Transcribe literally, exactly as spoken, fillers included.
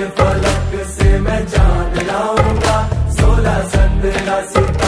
फलक से मैं जान लाऊंगा, सोलह संद्रा सितारे